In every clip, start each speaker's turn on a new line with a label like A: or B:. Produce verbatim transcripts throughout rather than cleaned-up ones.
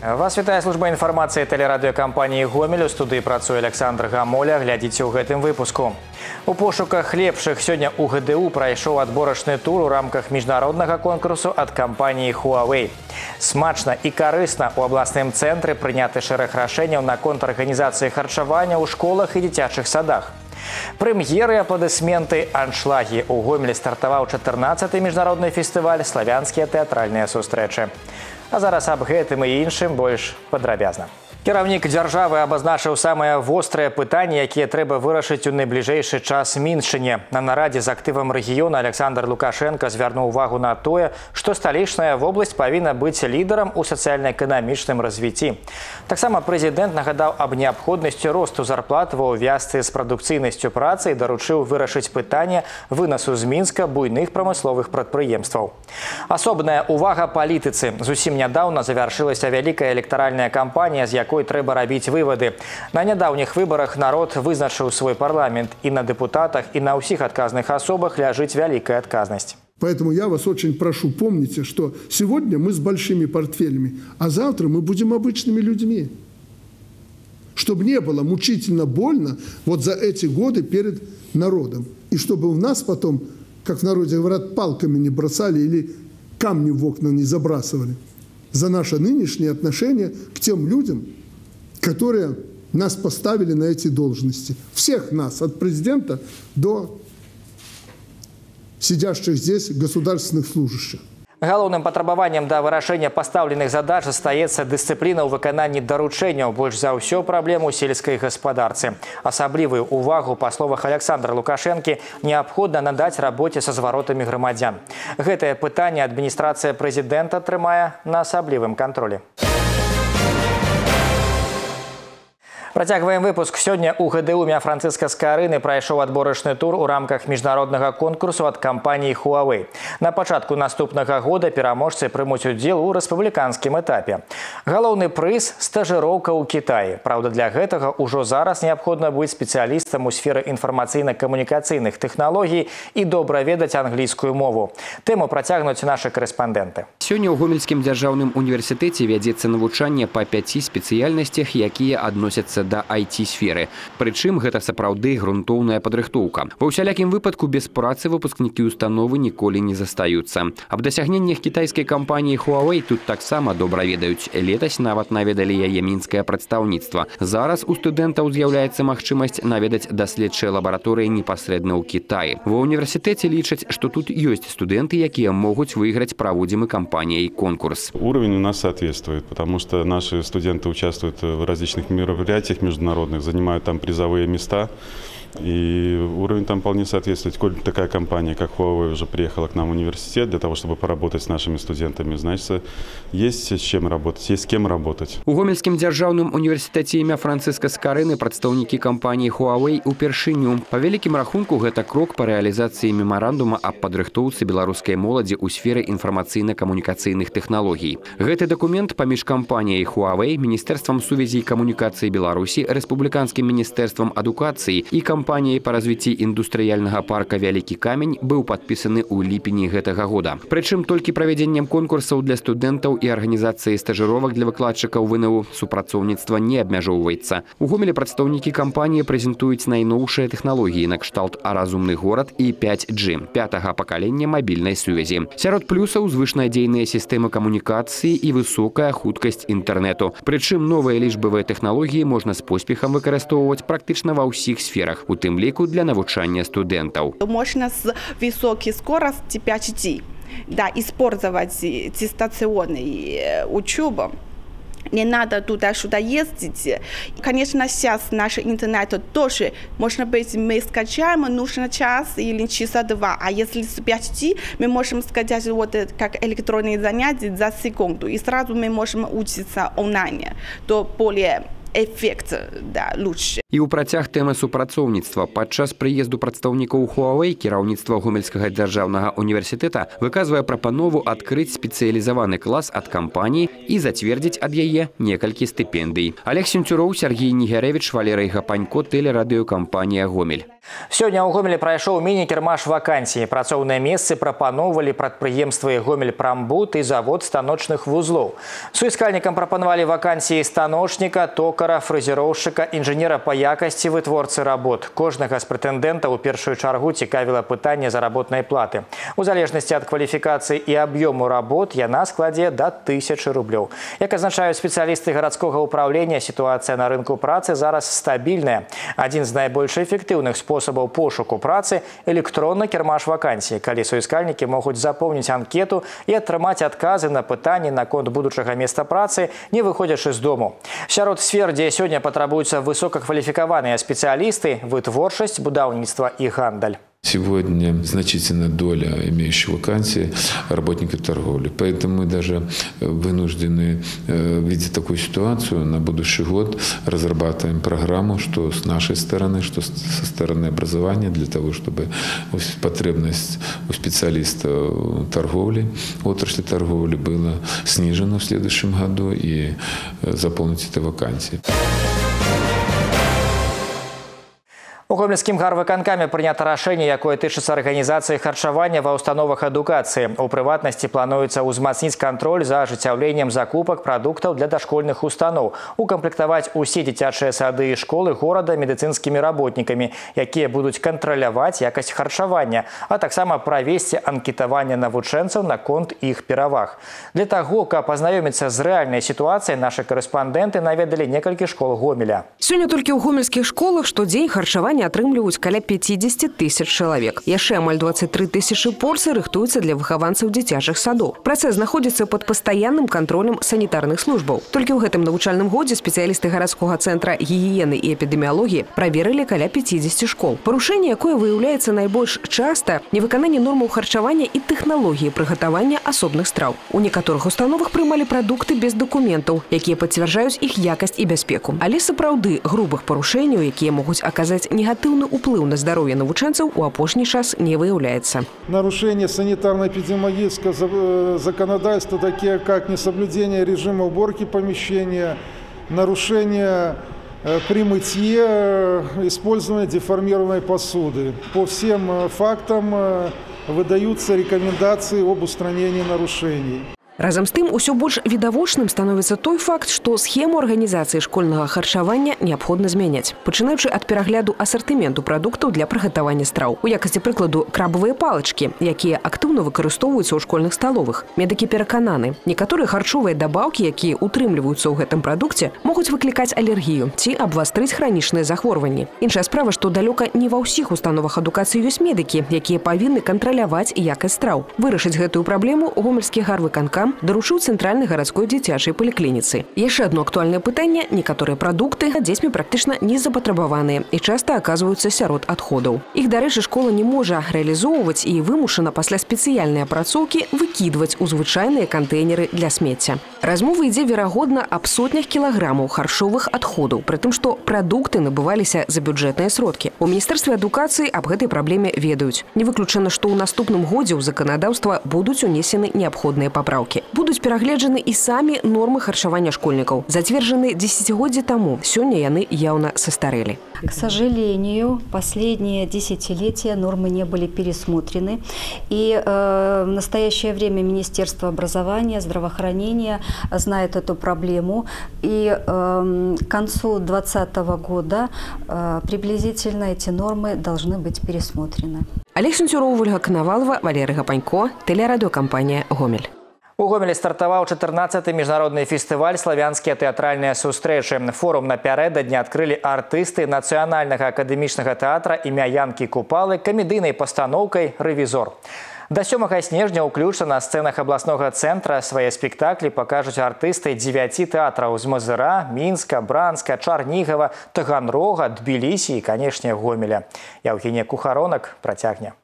A: Вас вітае служба інфармацыі тэлерадыёкампаніі «Гомель». У студыі працуе Александр Гамоля. Глядзіце ў гэтым выпуску. У пошуках лепшых сёння у ГДУ прайшоў адборачны тур у рамках міжнароднага конкурсу ад кампаніі Huawei. Смачна і карысна у абласным цэнтры прыняты шэраг рашэнняў наконт арганізацыі харчавання ў школах і дзіцячых садах. Прэм'еры, апладысменты, аншлагі. У Гомелі стартаваў чатырнаццаты міжнародны фестываль «Славянскія тэатральныя сустрэчы». А зараз аб гэтым і іншым больш падрабязна. Кіраўнік дзяржавы абазначыў самыя вострыя пытанні, якія трэба вырашыць у найбліжэйшы час Міншчыне. На нарадзе з актывам рэгіёна Александр Лукашенко звярнуў увагу на тое, што сталічная вобласць павінна быць лідарам у сацыяльна-эканамічным развіцці. Таксама прэзідэнт нагадаў аб неабходнасці росту зарплат ва ўвязцы з прадукцыйнасцю працы і даручыў вырашыць пытанне вынасу з Мінска буйных прамысловых прадпрыемстваў. Асобная увага палітыцы. Зусім нядаўна завяршылася вялікая электаральная кампанія, з якой трэба рабіць вывады. На нядаўніх выбарах народ вызначыў свой парламент, и на депутатах, и на ўсіх адказных особах ляжыць вялікая адказнасць.
B: Поэтому я вас очень прошу, помните, что сегодня мы с большими портфелями, а завтра мы будем обычными людьми. Чтобы не было мучительно больно вот за эти годы перед народом. И чтобы у нас потом, как в народе говорят, палками не бросали или камни в окна не забрасывали. За наше нынешнее отношение к тем людям, которые нас поставили на эти должности. Всех нас, от президента до сидящих здесь государственных служащих.
A: Галоўным патрабаваннем да вырашэння пастаўленых задач застаецца дысцыпліна ў выкананні даручэнняў, больш за ўсё праблему сельскай гаспадарцы. Асаблівую увагу, па словах Александра Лукашэнкі, неабходна надаць рабоце са зваротамі грамадзян. Гэтае пытанне адміністрацыя прэзідэнта трымае на асаблівым кантролі. Працягваем выпуск. Сёння у ГДУ імя Францыска Скарыны прайшоў адборачны тур у рамках міжнароднага конкурсу ад кампаніі Huawei. На пачатку наступнага года пераможцы прымуць удзел у рэспубліканскім этапе. Галоўны прыз – стажыроўка ў Кітаі. Праўда, для гэтага ўжо зараз неабходна быць спецыялістам у сферы інфармацыйна-камунікацыйных тэхналогій і добра ведаць англійскую мову. Тэму працягнуць нашы корэспандэнты.
C: Сёння ў Гомельскім дзяржаўным універсітэце вядзецца навучанне па пяці спецыяльнасцях, якія адносяцца да ай ти-сферы. Прычым гэта сапраўды грунтоўная падрыхтоўка. Ва ўсялякім выпадку без працы выпускнікі установы ніколі не застаюцца. Аб дасягненнях кітайскай кампаніі Huawei тут таксама добра ведаюць. Летась нават наведалі яе мінскае прадстаўніцтва. Зараз у студэнтаў з'яўляецца магчымасць наведаць даследчыя лабараторыі непасрэдна ў Кітаі. Ва універсітэце лічаць, што тут ёсць студэнты, якія могуць выйграць праводзімы кампаніяй конкурс.
D: Уровень у нас соответствует, потому что наши студенты участвуют в различных мероприятиях международных, занимают там призовые места. И уровень там вполне соответствует. Коль такая компания, как Huawei, уже приехала к нам в университет для того, чтобы поработать с нашими студентами, значит, есть с чем работать, есть с кем работать.
C: У Гомельскім дзяржаўным універсітэце імя Францыска Скарыны прадстаўнікі кампаніі Huawei упершыню. Па вялікім рахунку, гэта крок па рэалізацыі мемарандума аб падрыхтоўцы беларускай моладзі ў сферы інфармацыйна-камунікацыйных тэхналогій. Гэты дакумент паміж кампаніяй Huawei, Міністэрствам сувязі і камунікацыі Беларусі, Рэспубліканскім міністэрствам адукацыі і кампаніяй Кампаніяй па развіцці індустрыяльнага парка «Вялікі камень» быў падпісаны ў ліпені гэтага года. Прычым толькі правядзеннем конкурсаў для студэнтаў і арганізацыі стажыровак для выкладчыкаў ВНУ супрацоўніцтва не абмяжоўваецца. У Гомелі прадстаўнікі кампаніі прэзентуюць найноўшыя тэхналогіі на кшталт «Разумны горад» і пяць джі – пятага пакалення мабільнай сувязі. Сярод плюсаў звышнадзейныя сістэмы камунікацыі і высокая хуткасць інтэрнэту. Прычым новыя лічбавыя тэхналогіі можна з поспехам выкарыстоўваць практычна ва ўсіх сферах, у тым ліку для навучання студэнтаў.
E: Можно с высокой скоростью пять джи, да, использовать дистанционную учебу. Не надо туда-сюда ездить. Конечно, сейчас наш интернет тоже, может быть, мы скачаем, нужно час или часа два. А если с пять джи, мы можем скачать вот как электронные занятия за секунду. И сразу мы можем учиться онлайн. То более эффект, да, лучше.
C: І ў працяг тэмы супрацоўніцтва. Падчас прыезду прадстаўнікоў Huawei кіраўніцтва Гомельскага дзяржаўнага універсітэта выказвае прапанову адкрыць спецыялізаваны клас ад кампаніі і зацвердзіць ад яе некалькі стыпендый. Олег Сенцюроў, Сергей Нігярэвіч, Валерый Гапанько, тэлерадыёкампанія «Гомель».
A: Сёння ў Гомелі прайшоў міні-кірмаш вакансій. Працоўныя месцы прапаноўвалі прадпрыемствы «Гомельпрамбуд» і завод станочных вузлоў. Суіскальнікам прапанавалі вакансіі станочніка, токара, фрэзероўшчыка, інжынера па якасці вытворцы работ. Кожнага з прэтэндэнтаў у першую чаргу цікавіла пытанне заработнай платы. У залежнасці ад кваліфікацыі і аб'ёму работ яна складзе да тысячы рублёў. Як азначаюць спецыялісты гарадскога ўпраўлення, сітуацыя на рынку працы зараз стабільная. Адзін з найбольш эфектыўных способаў пошуку працы – электронны кірмаш вакансій, калі суіскальнікі могуць запоўніць анкету і атрымаць адказы на пытанні наконт будучага места працы, не выходзячы з дому. Сярод сфер, дзе сёння патрабуюцца высокакваліфікаваныя спецыялісты, вытворчасць, будаўніцтва і гандаль.
F: Сегодня значительная доля имеющих вакансий работников торговли. Поэтому мы даже вынуждены, видя такую ситуацию, на будущий год разрабатываем программу, что с нашей стороны, что со стороны образования, для того, чтобы потребность у специалистов торговли, отрасли торговли была снижена в следующем году и заполнить эти вакансии.
A: У гомельскім гарвыканкаме прынята рашэнне, якое тычыцца арганізацыі харчавання ва ўстановах адукацыі. У прыватнасці плануецца ўзмацніць кантроль за ажыццяўленнем закупак прадуктаў для дашкольных устаноў, укамплектаваць усе дзіцячыя сады і школы горада медыцынскімі работнікамі, якія будуць кантраляваць якасць харчавання, а таксама правесці анкетаванне навучэнцаў наконт іх пераваг. Для таго, каб пазнаёміцца з рэальнай сітуацыяй, нашы карэспандэнты наведалі некалькі школ Гомеля.
G: Сёння толькі ў гомельскіх школах штодзень харчаванне атрымліваюць каля пяцідзесяці тысяч чалавек. Яшчэ амаль дваццаць тры тысячы порцый рыхтуюцца для выхаванцаў дзіцячых садоў. Працэс знаходзіцца пад пастаянным кантролем санітарных службаў. Толькі ў гэтым навучальным годзе спецыялісты гарадскога цэнтра гігіены і эпідэміялогіі праверылі каля пяцідзесяці школ. Парушэнне, якое выяўляецца найбольш часта, невыкананне нормаў харчавання і тэхналогіі прыгатавання асобных страў. У некаторых установах прымалі прадукты без дакументаў, якія пацвярджаюць іх якасць і бяспеку. Але сапраўды грубых парушэнняў, якія могуць аказаць негативный уплыв на здоровье навучэнцаў у апошні час не выявляется.
H: Нарушения санитарно-эпидемиологического законодательства, такие как несоблюдение режима уборки помещения, нарушение при мытье, использование деформированной посуды. По всем фактам выдаются рекомендации об устранении нарушений.
G: Разам з тым, усё больш відавочным становіцца той факт, што схему арганізацыі школьнага харчавання неабходна змяняць. Пачынаючы ад перагляду асартыменту прадуктаў для прыгатавання страў. У якасці прыкладу крабавыя палачкі, якія актыўна выкарыстоўваюцца ў школьных сталовых. Медыкі перакананы, некаторыя харчовыя дабаўкі, якія утрымліваюцца ў гэтым прадукце, могуць выклікаць алергію ці абвастрыць хранічныя захворванні. Іншая справа, што далёка не ва ўсіх установах адукацыі ёсць медыкі, якія павінны кантраляваць якасць страў. Вырашыць гэтую праблему гомельскі гарвыканкам даручыў цэнтральнай гарадской дзіцячай паліклініцы. Яшчэ одно актуальнае пытанне – некаторыя прадукты дзецьмі практычна не запатрабаваныя і часта аказваюцца сярод адходаў. Іх, дарэчы, школа не можа рэалізоўваць і вымушана пасля спецыяльнай апрацоўкі выкідваць у звычайныя кантэйнеры для смецця. Размова ідзе, верагодна, аб сотнях кілаграмаў харчовых адходаў, пры тым, што прадукты набываліся за бюджэтныя сродкі. У Міністэрстве адукацыі аб гэтай праблеме ведаюць. Не выключана, што ў наступным годзе ў заканадаўства будуць унесены неабходныя папраўкі. Будуць перагледжаны і самі нормы харчавання школьнікаў. Зацверджаны десятигоддзі таму. Сёння яны яўна састарэлі.
I: К сожалению, последние десятилетия нормы не были пересмотрены. И э, в настоящее время Министерство образования, здравоохранения знает эту проблему. И э, к концу две тысячи двадцатого года э, приблизительно эти нормы должны быть пересмотрены.
G: Олег Сенцюроў, Ольга Коновалова, Валерий Гапанько, телерадиокомпания «Гомель».
A: У Гомелі стартаваў чатырнаццаты міжнародны фестываль «Славянскія тэатральныя сустрэчы». Форум напярэдадні адкрылі артысты Нацыянальнага акадэмічнага тэатра імя Янкі Купалы камедыйнай пастаноўкай «Рэвізор». До сёмага снежня ўключна на сцэнах абласнога цэнтра свае спектаклі пакажуць артысты дзевяці тэатраў з Мазыра, Мінска, Бранска, Чарнігава, Таганрога, Тбілісі і, канешне, Гомеля. Яўгенія Кухаронак працягне.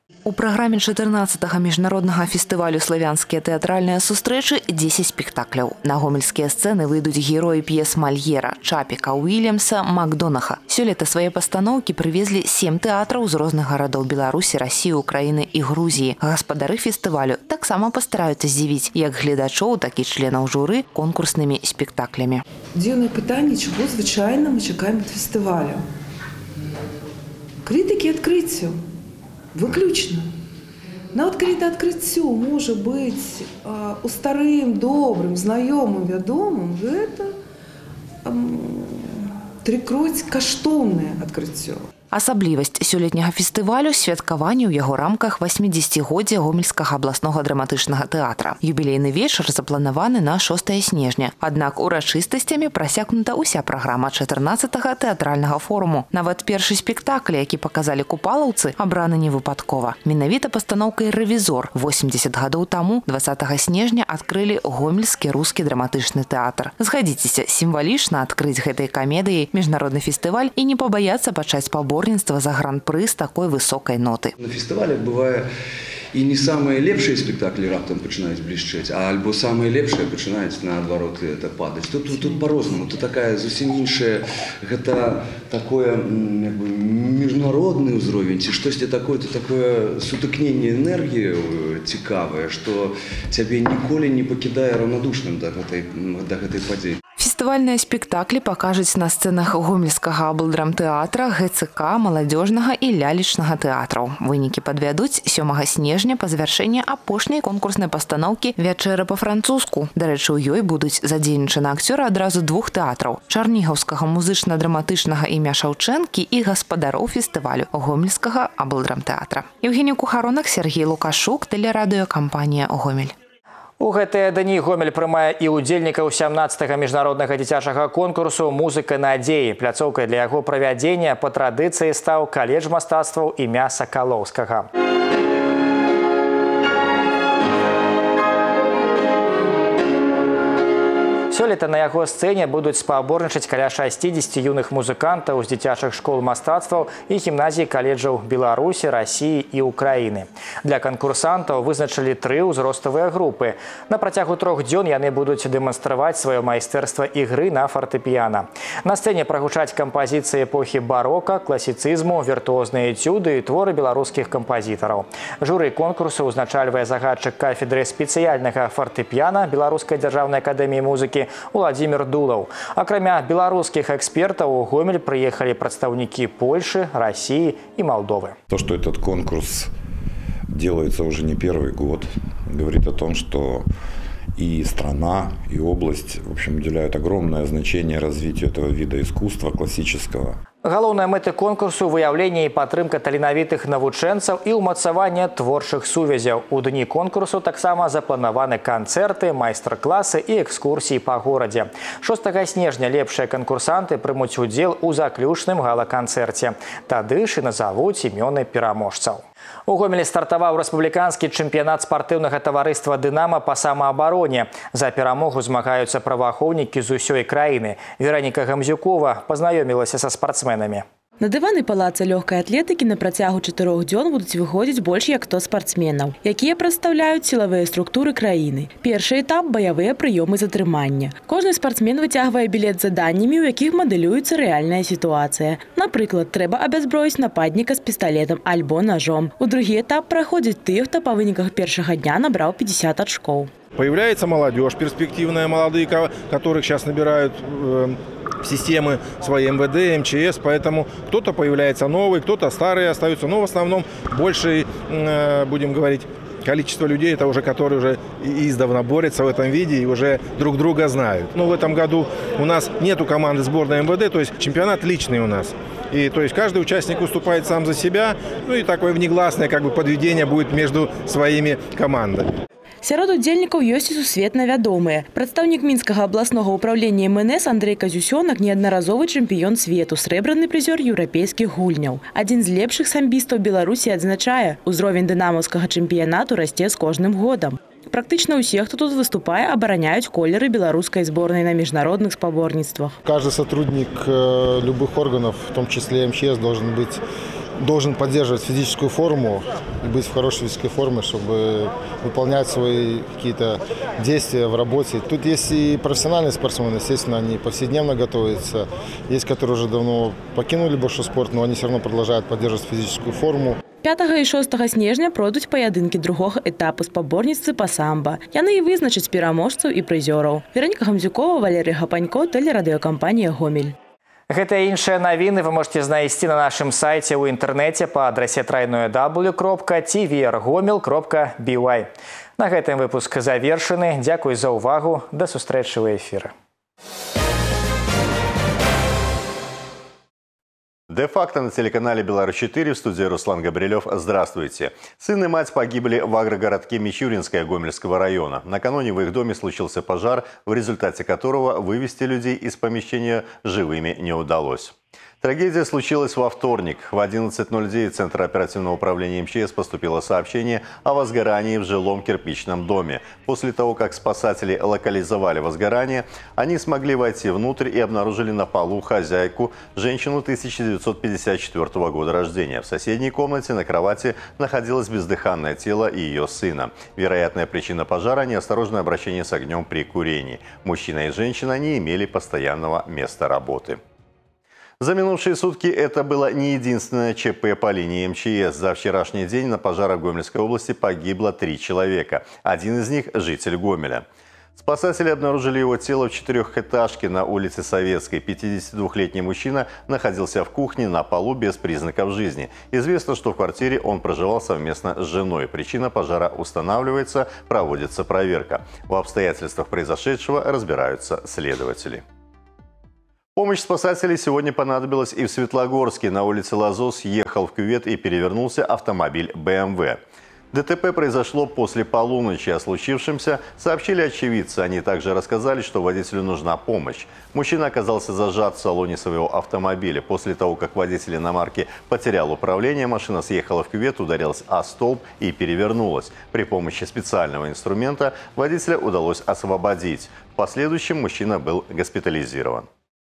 G: У праграме чатырнаццатага міжнароднага фестывалю «Славянскія тэатральныя сустрэчы» дзесяць спектакляў. На гомельскія сцэны выйдуць героі п'ес Мальера, Чапіка, Уильямса, Макдонаха. Сёлета свае пастаноўкі прывезлі сем тэатраў з розных гарадоў Беларусі, Расіі, Украіны і Грузіі. Гаспадары фестывалю таксама пастараюцца здзівіць як гледачоў, так і членаў журы конкурснымі спектаклямі.
J: Дзіўнае пытанне, чого звычайна мы чакаем ад фестывалю? Крытыкі адкрыццю. Выключно. Нават калі да адкрыццю можа быць а, у старым, добрым, знаёмым, вядомым, гэта трыкроць каштоўнае адкрыццё.
G: Асаблівасць сёлетняга фестывалю – святкаванне ў яго рамках васьмідзесяцігоддзя Гомельскага абласнога драматычнага тэатра. Юбілейны вечар запланаваны на шостае снежня. Аднак урачыстасцямі прасякнута ўся праграма чатырнаццатага тэатральнага форуму. Нават першы спектакль, які паказалі купалаўцы, абраны невыпадкова. Менавіта пастаноўкай «Рэвізор» восемьдесят гадоў таму, дваццатага снежня, адкрылі Гомельскі рускі драматычны тэатр. Згадзіцеся, сімвалічна адкрыць гэтай камедыяй міжнародны фестываль і не пабаяцца пачаць пабор за гран-пры з такой высокай ноты.
K: На фестывалях бывае і не самыя лепшыя спектаклі раптам пачынаюць блішчэць, а альбо самыя лепшыя пачынаюць наадварот это падаць. Тут, тут, тут по-рознаму, тут такая зусім іншая, гэта такое як бы, міжнародны ўзровень, ці штосьці такое, то такое сутыкненне энергіі цікавае, што цябе ніколі не пакідае раўнадушным да гэтай, да гэтай падзеі.
G: Фестывальныя спектаклі пакажуць на сцэнах Гомельскага аблдрамтэатра, ГЦК, маладзёжнага і лялечнага тэатраў. Вынікі падвядуць сёмага снежня па завяршэнні апошняй конкурснай пастаноўкі «Вячэра па-французску». Дарэчы, у ёй будуць задзейнічаны акцёры адразу двух тэатраў – Чарнігаўскага музычна-драматычнага імя Шаўчэнкі і гаспадароў фестывалю Гомельскага аблдрамтэатра. Евгенія Кухаронак, Сергей Лукашук, тэлерадыёкампанія «Гомель».
A: У гэтыя дні Гомель прымае і ўдзельнікаў сямнаццатага міжнароднага дзіцячага конкурсу «Музыка надзеі». Пляцоўкай для яго правядзення па традыцыі стаў каледж мастацтваў імя Сакалоўскага. Сёлета на яго сцэне будуць спаборнічаць каля шасцідзесяці юных музыкантаў з дзіцячых школ мастацтваў і гімназій каледжаў Беларусі, Расіі і Украіны. Для канкурсантаў вызначылі тры ўзроставыя групы. На працягу трох дзён яны будуць дэманстраваць сваё майстэрства ігры на фартэпіяна. На сцэне прагучаць кампазіцыі эпохі барока, класіцызму, віртуозныя этюды і творы беларускіх кампазітараў. Журы конкурсу ўзначальвае загадчык кафедры спецыяльнага фартэпіяна Беларускай дзяржаўнай акадэміі музыкі Владимир Дулаў. Акрамя белорусских экспертов у Гомель приехали представники Польши, России и Молдовы.
L: То, что этот конкурс делается уже не первый год, говорит о том, что и страна, и область, в общем, уделяют огромное значение развитию этого вида искусства классического.
A: Галоўная мэта конкурсу – выяўленне і падтрымка таленавітых навучэнцаў і ўмацаванне творчых сувязяў. У дні конкурсу таксама запланаваны канцэрты, майстар-класы і экскурсіі па горадзе. шостага снежня лепшыя канкурсанты прымуць удзел у заключным гала-канцэрце. Тады ж і назавуць імёны пераможцаў. У Гомелі стартаваў рэспубліканскі чэмпіянат спартыўнага таварыства «Дынама» па самаабароне. За перамогу змагаюцца праваахоўнікі з усёй краіны. Вераніка Гамзюкова пазнаёмілася са спартсменамі.
M: На дываны палаца лёгкай атлетыкі на працягу чатырох дзён будуць выходзіць больш як сто спартсменаў, якія прадстаўляюць сілавыя структуры краіны. Першы этап – баявыя прыёмы затрымання. Кожны спартсмен выцягвае білет з заданнямі, у якіх мадэлюецца рэальная сітуацыя. Напрыклад, трэба абязброіць нападніка з пісталетам альбо ножом. У другі этап праходзяць тыя, хто па выніках першага дня набраў пятьдесят ачкоў.
N: Появляется молодежь перспективная, молодые, которых сейчас набирают в системы своей эм вэ дэ, эм че эс, поэтому кто-то появляется новый, кто-то старые остаются, но в основном больше, будем говорить, количество людей, это уже которые уже издавна борются в этом виде и уже друг друга знают. Но в этом году у нас нету команды сборной эм вэ дэ, то есть чемпионат личный у нас. И то есть каждый участник выступает сам за себя, ну и такое внегласное как бы подведение будет между своими командами.
M: Сярод удзельнікаў ёсць і сусветна вядомыя. Прадстаўнік Мінскага абласнога ўправлення эм эн эс Андрей Казюсёнак неаднаразовы чэмпіён свету, срэбраны прызёр еўрапейскіх гульняў. Адзін з лепшых самбістаў Беларусі адзначае, узровень дынамаўскага чэмпіянату расце з кожным годам. Практычна ўсе, хто тут выступае, абараняюць колеры беларускай зборнай на міжнародных спаборніцтвах.
H: Каждый сотрудник любых органов, в том числе эм че эс, должен быть должен поддерживать физическую форму и быть в хорошей физической форме, чтобы выполнять свои какие-то действия в работе. Тут есть и профессиональные спортсмены, естественно, они повседневно готовятся. Есть, которые уже давно покинули большой спорт, но они все равно продолжают поддерживать физическую форму.
M: пятага і шостага снежня пройдуць паядынкі другога этапу спаборніцтвы па самба. Яны і вызначаць пераможцаў і прызёраў. Вероніка Гамзюкова, Валерий Гапанько, тэлерадыёкампанія «Гомель».
A: Гэтыя і іншыя навіны вы можете знайсці на нашым сайце ў інтэрнэце па адрасе трайное дабл-ю кропка ти ви ар гомель кропка би вай. На гэтым выпуск завершаны. Дзякуй за ўвагу. Да сустрэчы ў эфіры.
O: Де-факто на телеканале «Беларусь четыре», в студии Руслан Габрилев. Здравствуйте. Сын и мать погибли в агрогородке Мичуринское Гомельского района. Накануне в их доме случился пожар, в результате которого вывести людей из помещения живыми не удалось. Трагедия случилась во вторник. В одиннадцать ноль девять Центра оперативного управления МЧС поступило сообщение о возгорании в жилом кирпичном доме. После того, как спасатели локализовали возгорание, они смогли войти внутрь и обнаружили на полу хозяйку, женщину тысяча девятьсот пятьдесят четвёртого года рождения. В соседней комнате на кровати находилось бездыханное тело ее сына. Вероятная причина пожара – неосторожное обращение с огнем при курении. Мужчина и женщина не имели постоянного места работы. За минувшие сутки это было не единственное ЧП по линии МЧС. За вчерашний день на пожарах в Гомельской области погибло три человека. Один из них – житель Гомеля. Спасатели обнаружили его тело в четырехэтажке на улице Советской. пятидесятидвухлетний мужчина находился в кухне на полу без признаков жизни. Известно, что в квартире он проживал совместно с женой. Причина пожара устанавливается, проводится проверка. В обстоятельствах произошедшего разбираются следователи. Помощь спасателей сегодня понадобилась и в Светлогорске. На улице Лазо съехал в кювет и перевернулся автомобиль бэ эм вэ. ДТП произошло после полуночи. О случившемся сообщили очевидцы. Они также рассказали, что водителю нужна помощь. Мужчина оказался зажат в салоне своего автомобиля. После того, как водитель иномарки потерял управление, машина съехала в кювет, ударилась о столб и перевернулась. При помощи специального инструмента водителя удалось освободить. В последующем мужчина был госпитализирован.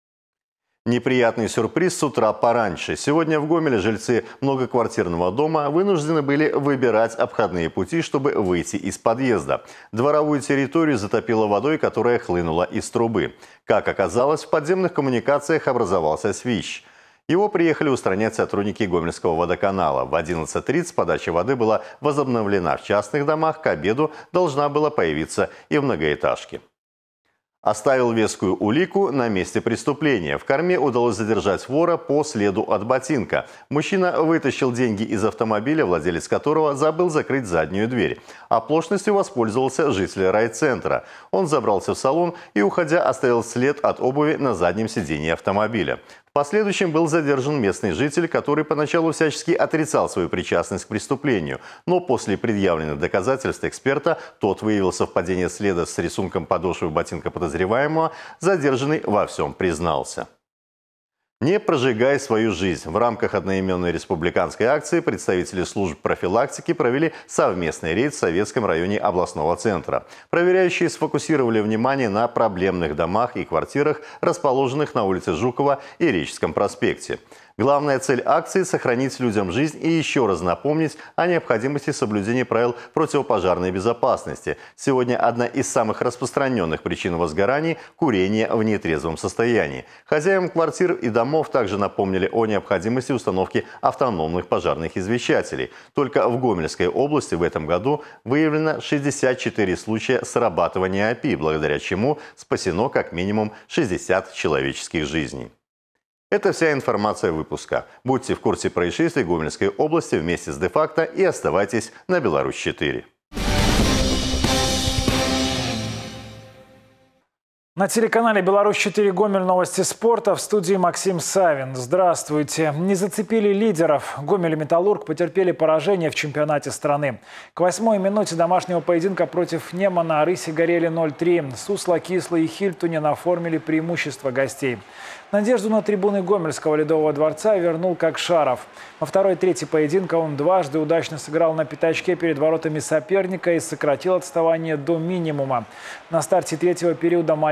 O: Неприятный сюрприз с утра пораньше. Сегодня в Гомеле жильцы многоквартирного дома вынуждены были выбирать обходные пути, чтобы выйти из подъезда. Дворовую территорию затопило водой, которая хлынула из трубы. Как оказалось, в подземных коммуникациях образовался свищ. Его приехали устранять сотрудники Гомельского водоканала. В одиннадцать тридцать подача воды была возобновлена в частных домах. К обеду должна была появиться и в многоэтажке. Оставил вескую улику на месте преступления. В корме удалось задержать вора по следу от ботинка. Мужчина вытащил деньги из автомобиля, владелец которого забыл закрыть заднюю дверь. Оплошностью воспользовался житель райцентра. Он забрался в салон и, уходя, оставил след от обуви на заднем сиденье автомобиля. В последующем был задержан местный житель, который поначалу всячески отрицал свою причастность к преступлению. Но после предъявленных доказательств эксперта, тот выявил совпадение следа с рисунком подошвы ботинка подозреваемого, задержанный во всем признался. Не прожигай свою жизнь. В рамках одноименной республиканской акции представители служб профилактики провели совместный рейд в Советском районе областного центра. Проверяющие сфокусировали внимание на проблемных домах и квартирах, расположенных на улице Жукова и Реческом проспекте. Главная цель акции – сохранить людям жизнь и еще раз напомнить о необходимости соблюдения правил противопожарной безопасности. Сегодня одна из самых распространенных причин возгораний – курение в нетрезвом состоянии. Хозяевам квартир и домов также напомнили о необходимости установки автономных пожарных извещателей. Только в Гомельской области в этом году выявлено шестьдесят четыре случая срабатывания о пи, благодаря чему спасено как минимум шестьдесят человеческих жизней. Это вся информация выпуска. Будьте в курсе происшествий Гомельской области вместе с Де-факто и оставайтесь на Беларусь четыре.
P: На телеканале «Беларусь четыре» Гомель, новости спорта, в студии Максим Савин. Здравствуйте. Не зацепили лидеров. Гомель и Металлург потерпели поражение в чемпионате страны. К восьмой минуте домашнего поединка против Немана рыси горели ноль три. Сусло, Кисло и Хильтунен оформили преимущество гостей. Надежду на трибуны Гомельского Ледового дворца вернул Кокшаров. Во второй трети поединка он дважды удачно сыграл на пятачке перед воротами соперника и сократил отставание до минимума. На старте третьего периода Маляр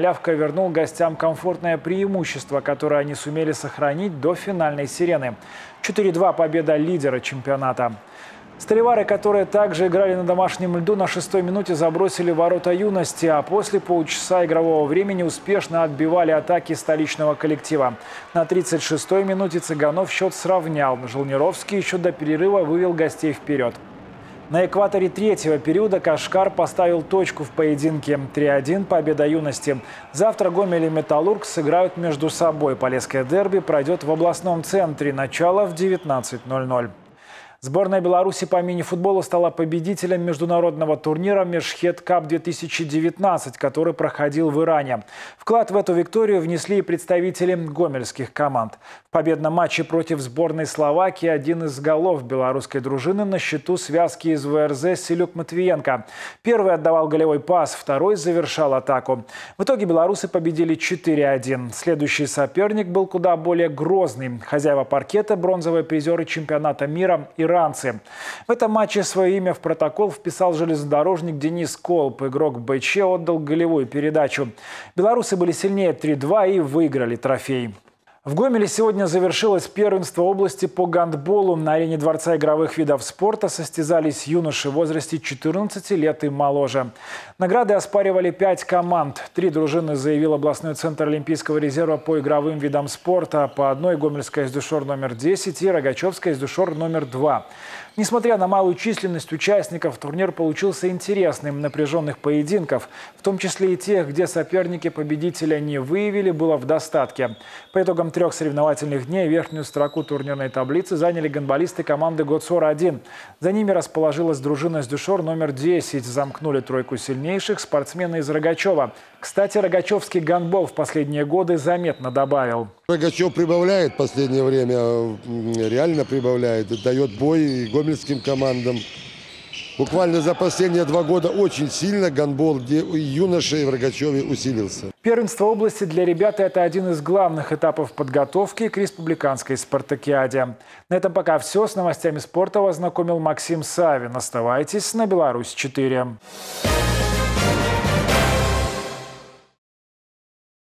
P: заявка вернул гостям комфортное преимущество, которое они сумели сохранить до финальной сирены. четыре-два победа лидера чемпионата. Столевары, которые также играли на домашнем льду, на шестой минуте забросили ворота юности, а после полчаса игрового времени успешно отбивали атаки столичного коллектива. На тридцать шестой минуте Цыганов счет сравнял. Желнировский еще до перерыва вывел гостей вперед. На экваторе третьего периода Кашкар поставил точку в поединке. три-один победа юности. Завтра Гомель и Металлург сыграют между собой. Полесское дерби пройдет в областном центре. Начало в девятнадцать ноль-ноль. Сборная Беларуси по мини-футболу стала победителем международного турнира «Мешхед Кап-две тысячи девятнадцать», который проходил в Иране. Вклад в эту викторию внесли и представители гомельских команд. В победном матче против сборной Словакии один из голов белорусской дружины на счету связки из ВРЗ Селюк Матвиенко. Первый отдавал голевой пас, второй завершал атаку. В итоге белорусы победили четыре-один. Следующий соперник был куда более грозный. Хозяева паркета – бронзовые призеры чемпионата мира – иранцы. В этом матче свое имя в протокол вписал железнодорожник Денис Колб. Игрок БЧ отдал голевую передачу. Белорусы были сильнее три-два и выиграли трофей. В Гомеле сегодня завершилось первенство области по гандболу. На арене Дворца игровых видов спорта состязались юноши в возрасте четырнадцати лет и моложе. Награды оспаривали пять команд. Три дружины заявил областной центр Олимпийского резерва по игровым видам спорта. По одной Гомельская СДЮШОР номер десять и Рогачевская СДЮШОР номер два. Несмотря на малую численность участников, турнир получился интересным. Напряженных поединков, в том числе и тех, где соперники победителя не выявили, было в достатке. По итогам трех соревновательных дней верхнюю строку турнирной таблицы заняли гандболисты команды Готсор один. За ними расположилась дружина СДЮШОР номер десять. Замкнули тройку сильнейших спортсмены из Рогачева. Кстати, рогачевский гандбол в последние годы заметно добавил.
Q: Рогачев прибавляет в последнее время, реально прибавляет, дает бой гомельским командам. Буквально за последние два года очень сильно гандбол юношей в Рогачеве усилился.
P: Первенство области для ребят – это один из главных этапов подготовки к республиканской спартакиаде. На этом пока все. С новостями спорта вас знакомил Максим Савин. Оставайтесь на Беларусь четыре.